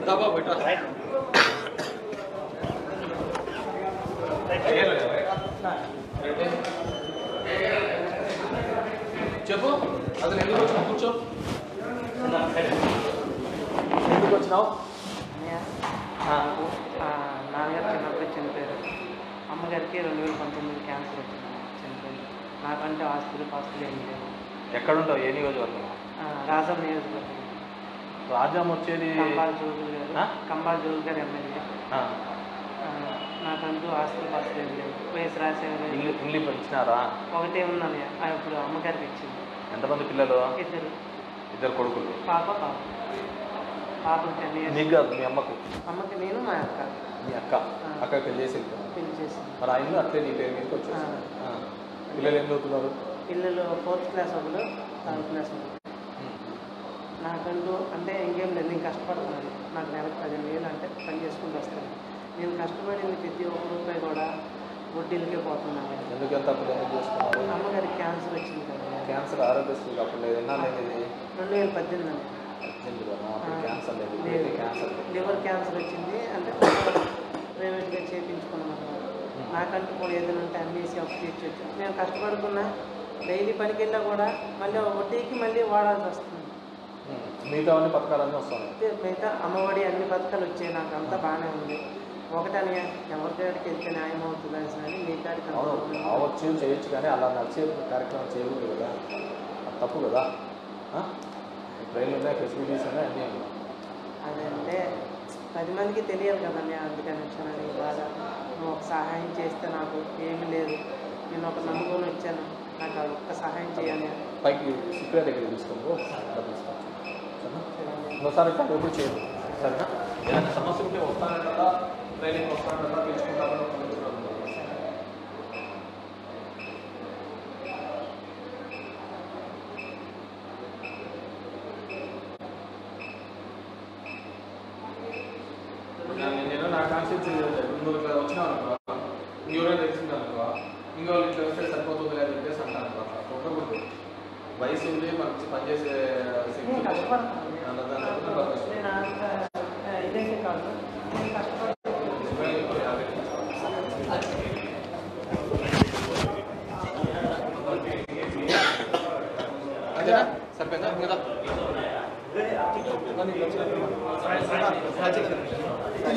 दबा बेटा చెప్పు అసలు ఎందుకు వచ్చినావు కూర్చో ఎందుకు వచ్చినావు నాన్నగారు చిన్నప్పుడు చనిపోయారు అమ్మగారికి 2019 క్యాన్సర్ వచ్చింది చనిపోయింది నాకంటే ఆస్తులు ఏం లేవు ఎక్కడ ఉంటావు ఏ నియోజకవర్గం రాజం నియోజకవర్గం రాజం వచ్చేది కంబాల జోగులు గారు ఎమ్మెల్యే నాకంటూ ఆస్తులు ఏం లేవు వయసు రాసేవారు ఇల్లు ఇచ్చినారా ఒకటే ఉందని ఇప్పుడు అమ్మగారికి ఇచ్చింది ఎంతమంది పిల్లలు ఇద్దరు కొడుకులు పాపకు 10 years నీకు కాదు మీ అమ్మకి నేను మా అక్క మీ అక్క పెళ్లి చేసి మరి ఆ ఇల్లు అట్లే నీ పేరు మీదకి వచ్చేసి పిల్లలు ఏం చదువుతున్నారు పిల్లలు 4th క్లాస్ ఒకరు 3rd క్లాస్ ఒకరు నాకంటూ అంటే ఇంకేం లేదు నేను కష్టపడుతున్నాను నాకు నెలకు 15,000 అంటే పని చేసుకుంటూ వస్తాను నేను కష్టపడింది ప్రతి ఒక్క రూపాయి కూడా వడ్డీలకే పోతున్నాను ఎందుకంత అప్పుడు ఎందుకు చేసుకున్నారు అమ్మగారికి క్యాన్సర్ వచ్చింది కదా క్యాన్సర్ ఆరోగ్యశ్రీ అప్పుడు లేదు ఎన్నాళ్ళది 2018 క్యాన్సర్ లేదు లివర్ క్యాన్సర్ వచ్చింది అంటే ప్రైవేట్గా చేయించుకున్నాను నాకంటూ కూడా ఏదైనా ఉంటే అమ్మేసి అప్పు తీర్చొచ్చు నేను కష్టపడుకున్నా డైలీ పనికి వెళ్ళా కూడా మళ్ళీ వడ్డీకి మళ్ళీ వాడాల్సి వస్తుంది మిగతా అన్ని పథకాలన్నీ వస్తాయి మిగతా అమ్మఒడి అన్ని పథకాలు వచ్చాయి నాకు అంతా బాగానే ఉంది ఒకటని ఎవరికాడికి వెళ్తే న్యాయం అవుతుంది అని మీ కాడికి అవచ్చు చేయొచ్చు కానీ అలా నడిచే కార్యక్రమం చేయకూడదు కదా తప్పు కదా ట్రైన్లు ఉన్నాయి ఫెసిలిటీస్ ఉన్నాయి అన్నీ ఉన్నాయి అదంటే 10 మందికి తెలియాలి కదండి అందుకని వచ్చానని బాధ నువ్వు ఒక సహాయం చేస్తే నాకు ఏమీ లేదు నేను ఒక నమ్ముకొని వచ్చాను నాకు ఒక్క సహాయం చేయాలి పైకి సిక్కుల దగ్గర తీసుకోండి ఒకసారి ఎప్పుడు చేయదు సరేనా ఏదైనా సమస్య ఉంటే వస్తాను కదా ట్రైనింగ్ వస్తాను కదా తీసుకుంటాను నేను నా కాన్సెప్ట్ నువ్వు ఇట్లా వచ్చినావు అనుకో ఎవరైనా తెలిసింది అనుకో ఇంకా వాళ్ళు ఇట్లా వస్తే సరిపోతుంది అని చెప్పేసి అంటాను అట్లా కొట్టకూడదు వయసు ఉంది మంచి పనిచేసే ఇదైతే కాదు అదేనా సరిపోయిందా కదా